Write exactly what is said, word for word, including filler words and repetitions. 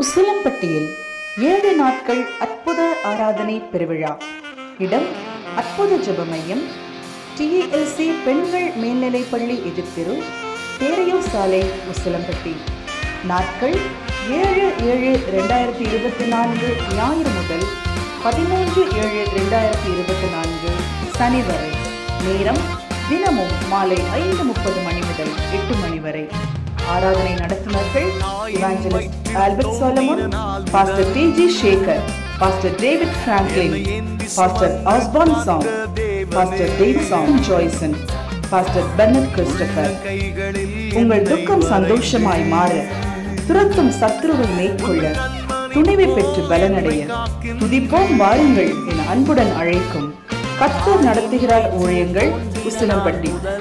உசிலம்பட்டியில் ஏழு நாட்கள் அற்புத ஆராதனை பெருவிழா. இடம் அற்புத ஜெப மையம், டி எல் சி பெண்கள் மேல்நிலைப்பள்ளி எதிர்த்தெரு, பேரையூர் சாலை, உசிலம்பட்டி. நாட்கள் ஏழு ஏழு இரண்டாயிரத்தி இருபத்தி நான்கு ஞாயிறு முதல் பதிமூன்று ஏழு இரண்டாயிரத்தி இருபத்தி நான்கு சனி வரை. நேரம் தினமும் மாலை ஐந்து முப்பது மணி முதல் எட்டு மணி வரை. ஆராதனை நடத்துனர்கள் evangelist Albert Solomon, pastor T G Sekar, pastor David Franklin, pastor ஆஸ்பான் Song, pastor David Song Joyson, pastor Bernard Christopher. உங்கள் துக்கம் சந்தோஷமாய் மாற, துரத்தும் சத்துருவை மேற்கொள்ள, துணிவை பெற்று பலனடைய துதிப்போம் வாருங்கள் என அன்புடன் அழைக்கும் கர்த்தர் நடத்துகிறார் ஊழியங்கள், உசிலம்பட்டி.